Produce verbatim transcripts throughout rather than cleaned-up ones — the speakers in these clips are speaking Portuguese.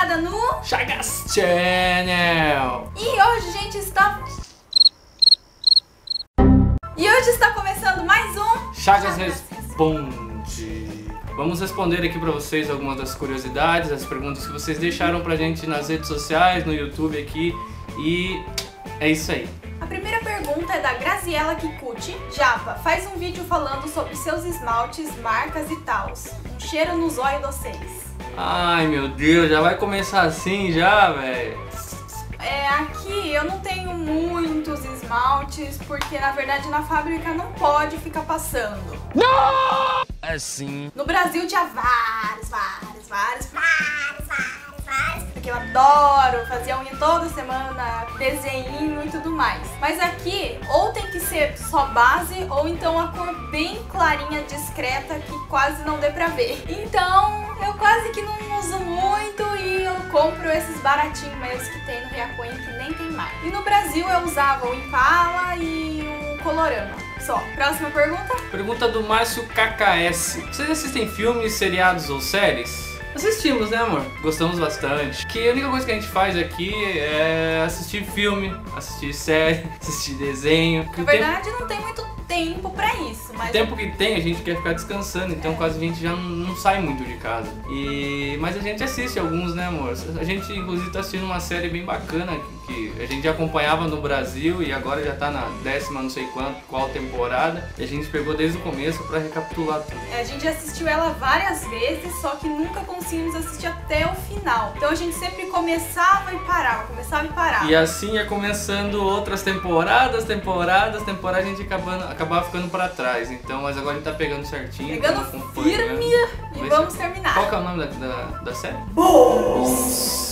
ligada no Chagas Channel. E hoje, gente, está... E hoje está começando mais um Chagas Responde. Vamos responder aqui pra vocês algumas das curiosidades, as perguntas que vocês deixaram pra gente nas redes sociais, no YouTube aqui. E é isso aí. A primeira pergunta é da Graziela Kikuchi. Japa, faz um vídeo falando sobre seus esmaltes, marcas e tals. Um cheiro nos olhos de vocês. Ai meu Deus, já vai começar assim já, velho. É, aqui eu não tenho muitos esmaltes, porque na verdade na fábrica não pode ficar passando. Não! Assim. No Brasil tinha vários, vários, vários, vários, vários, vários. Porque eu adoro, fazia unha toda semana, desenho e tudo mais. Mas aqui, ou tem que ser só base, ou então a cor bem clarinha, discreta, que quase não dê pra ver. Então, eu quase que não uso muito e eu compro esses baratinhos mesmo que tem no Riachuelo, que nem tem mais. E no Brasil eu usava o Impala e o Colorama. Só. Próxima pergunta? Pergunta do Márcio K K S. Vocês assistem filmes, seriados ou séries? Assistimos, né, amor? Gostamos bastante. Que a única coisa que a gente faz aqui é assistir filme, assistir série, assistir desenho. Na verdade, não tem muito tempo pra isso, mas... O tempo que tem, a gente quer ficar descansando, então quase a gente já não, não sai muito de casa. E... Mas a gente assiste alguns, né, amor? A gente, inclusive, tá assistindo uma série bem bacana que, que a gente acompanhava no Brasil e agora já tá na décima não sei quanto, qual temporada. E a gente pegou desde o começo pra recapitular tudo. É, a gente assistiu ela várias vezes, só que nunca conseguimos assistir até o final. Então a gente sempre começava e parava, começava e parava. E assim ia começando outras temporadas, temporadas, temporadas, a gente acabando, acabava ficando pra trás. Então, mas agora a gente tá pegando certinho. Pegando firme e mas, vamos terminar. Qual que é o nome da, da, da série? Bones!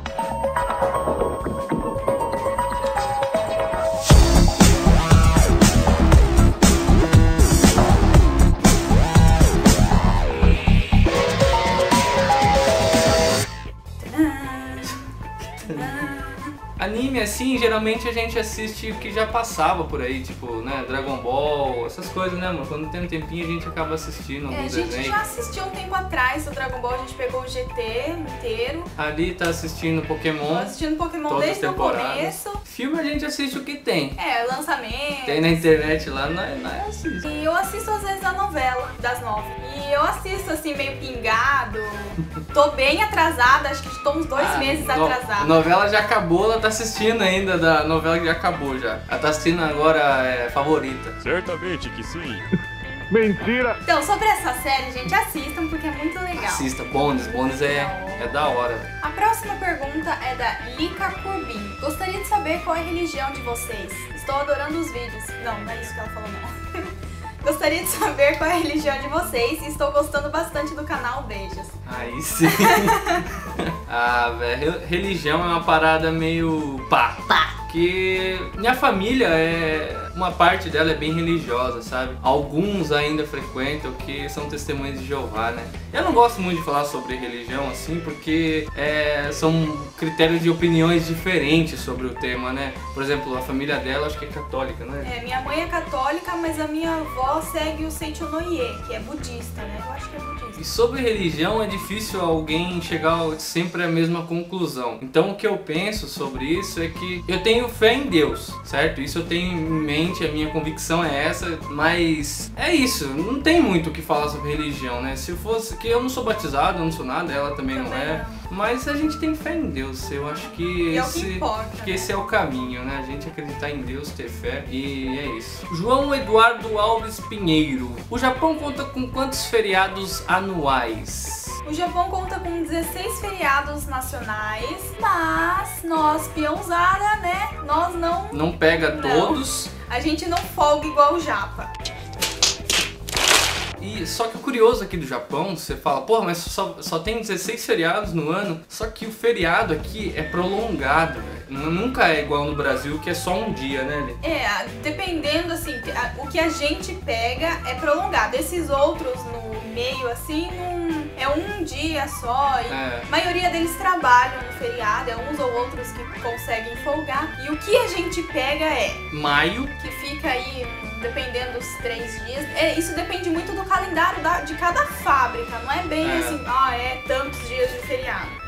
Anime, assim, geralmente a gente assiste o que já passava por aí, tipo, né, Dragon Ball, essas coisas, né, amor? Quando tem um tempinho a gente acaba assistindo É, a alguns gente desenhos. já assistiu um tempo atrás o Dragon Ball, a gente pegou o G T inteiro. Ali tá assistindo Pokémon. Tô assistindo Pokémon todas desde as o temporadas. começo. Filme a gente assiste o que tem. É, lançamento. Tem na internet lá, não é, não é assiste. E eu assisto às vezes a novela das nove. E eu assisto assim, meio pingado. Tô bem atrasada, acho que tô uns dois Ah, meses no- atrasada. A novela já acabou, ela tá assistindo ainda da novela que já acabou já. Ela tá assistindo agora é, Favorita. Certamente que sim. Mentira! Então, sobre essa série, gente, assistam porque é muito legal. Assista, Bones, Bones é, é da hora. A próxima pergunta é da Lika Curbin. Gostaria de saber qual é a religião de vocês. Estou adorando os vídeos. Não, não é isso que ela falou, não. Gostaria de saber qual é a religião de vocês e estou gostando bastante do canal. Beijos. Aí sim. Ah, velho, religião é uma parada meio pá. Pá. Que minha família é... Uma parte dela é bem religiosa, sabe? Alguns ainda frequentam, que são testemunhas de Jeová, né? Eu não gosto muito de falar sobre religião, assim, porque é, são critérios de opiniões diferentes sobre o tema, né? Por exemplo, a família dela acho que é católica, né? É, minha mãe é católica, mas a minha avó segue o Seichonoye, que é budista, né? Eu acho que é budista. E sobre religião é difícil alguém chegar sempre à mesma conclusão. Então o que eu penso sobre isso é que eu tenho fé em Deus, certo? Isso eu tenho em mente, a minha convicção é essa, mas é isso, não tem muito o que falar sobre religião, né? Se fosse que eu não sou batizado, eu não sou nada, ela também, Também não é, não. Mas a gente tem fé em Deus, eu acho que E é o que esse, importa, acho que né? esse é o caminho, né? A gente acreditar em Deus, ter fé e é isso. João Eduardo Alves Pinheiro. O Japão conta com quantos feriados anuais? O Japão conta com dezesseis feriados nacionais, mas nós, peãozada, né? Nós não... Não pega Não. todos. A gente não folga igual o Japa. E só que o curioso aqui do Japão, você fala, porra, mas só, só tem dezesseis feriados no ano. Só que o feriado aqui é prolongado, velho. Nunca é igual no Brasil, que é só um dia, né, Lê? É, dependendo, assim, a- o que a gente pega é prolongado. Esses outros no meio, assim, não, é um dia só. E É. a maioria deles trabalham no feriado, é uns ou outros que conseguem folgar. E o que a gente pega é, Maio, que fica aí, hum, dependendo dos três dias. É, isso depende muito do calendário da- de cada fábrica, não é bem É. assim, ah, é tantos dias de feriado.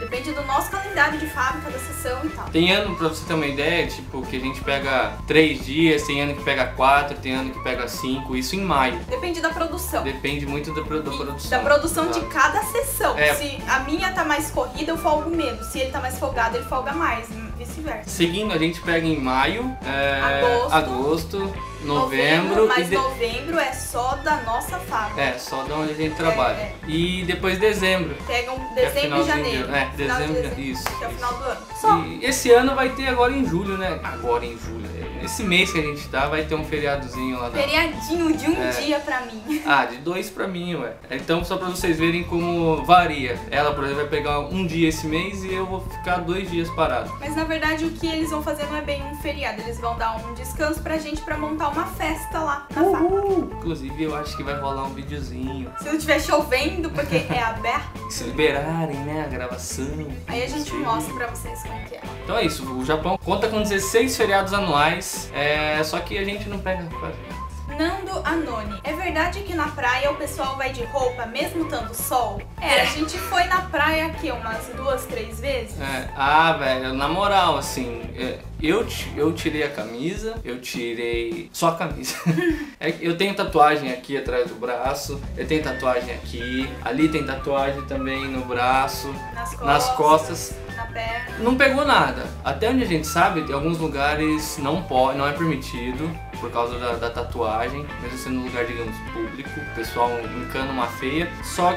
Depende do nosso calendário de fábrica, da sessão e tal. Tem ano, pra você ter uma ideia, tipo, que a gente pega três dias, tem ano que pega quatro, tem ano que pega cinco, isso em maio. Depende da produção. Depende muito da, da produção. Da produção Exato. de cada sessão. É. Se a minha tá mais corrida, eu folgo menos. Se ele tá mais folgado, ele folga mais. Vice-versa. Seguindo, a gente pega em maio, é, Agosto, agosto, novembro. Mas e de... novembro é só da nossa fábrica. É, só de onde a gente trabalha. É, é. E depois dezembro. Pegam É dezembro e janeiro. De... É, Final de dezembro, dezembro, isso. Que é o final do ano. Só. E esse ano vai ter agora em julho, né? Agora em julho. Esse mês que a gente tá, vai ter um feriadozinho lá da... Feriadinho de um É. dia pra mim. Ah, de dois pra mim, ué. Então, só pra vocês verem como varia. Ela, por exemplo, vai pegar um dia esse mês e eu vou ficar dois dias parado. Mas na verdade o que eles vão fazer não é bem um feriado. Eles vão dar um descanso pra gente pra montar uma festa lá na fábrica. Inclusive, eu acho que vai rolar um videozinho. Se não estiver chovendo, porque é aberto, Se liberarem, né, a gravação. aí a gente Sim. mostra pra vocês como que é. Então é isso, o Japão conta com dezesseis feriados anuais, é... só que a gente não pega quase. Nando Anoni, é verdade que na praia o pessoal vai de roupa mesmo estando sol? É, a gente foi na praia aqui umas duas, três vezes. É, ah, velho, na moral, assim, é, eu, ti- eu tirei a camisa, eu tirei só a camisa. É que eu tenho tatuagem aqui atrás do braço, eu tenho tatuagem aqui, ali tem tatuagem também no braço, Nas costas, nas costas. na perna. Não pegou nada. Até onde a gente sabe, em alguns lugares não pode, não é permitido por causa da, da tatuagem, mesmo sendo um lugar, digamos, público, o pessoal encana uma feia. Só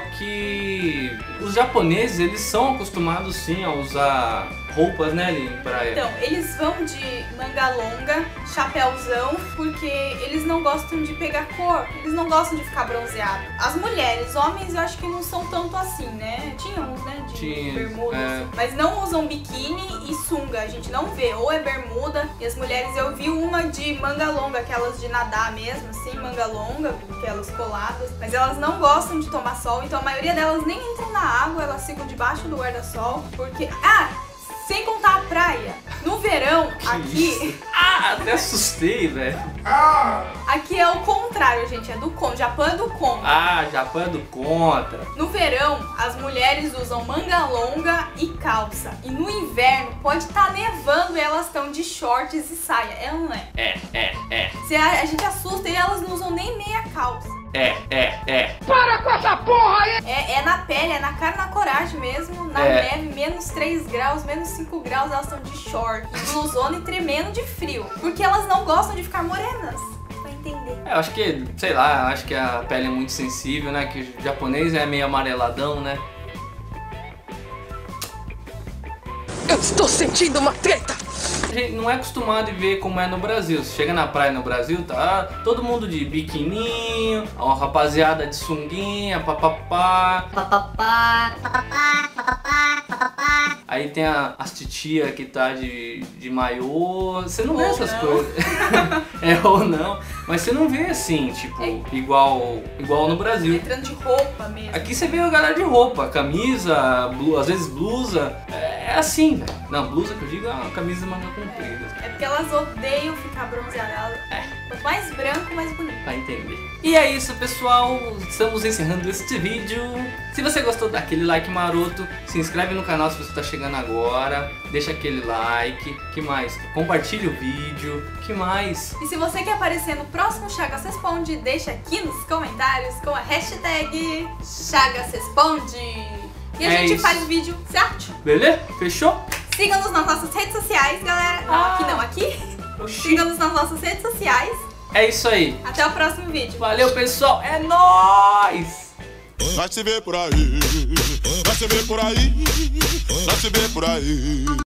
que os japoneses, eles são acostumados sim a usar roupas, né, ali em praia. Então, eles vão de manga longa, chapéuzão, porque eles não gostam de pegar cor, eles não gostam de ficar bronzeado. As mulheres, homens eu acho que não são tanto assim, né? Tinha uns, né, de Tinha, bermudas, é. mas não usam biquíni e sunga, a gente não vê, ou é bermuda, e as mulheres eu vi uma de manga longa, aquelas de nadar mesmo, assim, manga longa, aquelas coladas, mas elas não gostam de tomar sol, então a maioria delas nem entram na água, elas ficam debaixo do guarda-sol, porque... Ah! Sem contar a praia. No verão, Que aqui... isso? Ah, até assustei, velho. Aqui é o contrário, gente. É do contra. Japão é do contra. Ah, Japão é do contra. No verão, as mulheres usam manga longa e calça. E no inverno, pode estar nevando e elas estão de shorts e saia. É ou não é? É, é, é. Se a, a gente assusta e elas não usam nem meia calça. É, é, é. Para com essa porra aí! É, é na pele, é na cara e na coragem mesmo. Na É. neve, menos três graus, menos cinco graus, elas estão de short, de blusona e tremendo de frio. Porque elas não gostam de ficar morenas. Pra entender. É, eu acho que, sei lá, acho que a pele é muito sensível, né? Que o japonês é meio amareladão, né? Eu estou sentindo uma treta! A gente não é acostumado a ver como é no Brasil. Você chega na praia no Brasil, tá todo mundo de biquininho, uma rapaziada de sunguinha, papapá. Papapá, papapá, papapá, papapá. Aí tem a, as titia que tá de, de maiô. Você não vê Ou essas não. coisas. É ou não. Mas você não vê assim, tipo, É. igual, igual no Brasil. Entrando de roupa mesmo. Aqui você vê a galera de roupa, camisa, blu, às vezes blusa. É assim, velho. Não, blusa que eu digo é uma camisa de manga comprida. É porque elas odeiam ficar bronzeadas. É. Quanto mais branco, mais bonito. Pra entender. E é isso, pessoal. Estamos encerrando este vídeo. Se você gostou, dá aquele like maroto. Se inscreve no canal se você tá chegando agora. Deixa aquele like. Que mais? Compartilha o vídeo. Que mais? E se você quer aparecer no próximo Chagas Responde, deixa aqui nos comentários com a hashtag Chagas Responde. E a É gente isso. faz vídeo, certo? Beleza? Fechou? Siga-nos nas nossas redes sociais, galera. Não, Ah. aqui não, aqui. Oxi. Siga-nos nas nossas redes sociais. É isso aí. Até o próximo vídeo. Valeu, pessoal. É nóis! Vai se ver por aí, vai se ver por aí, vai se ver por aí.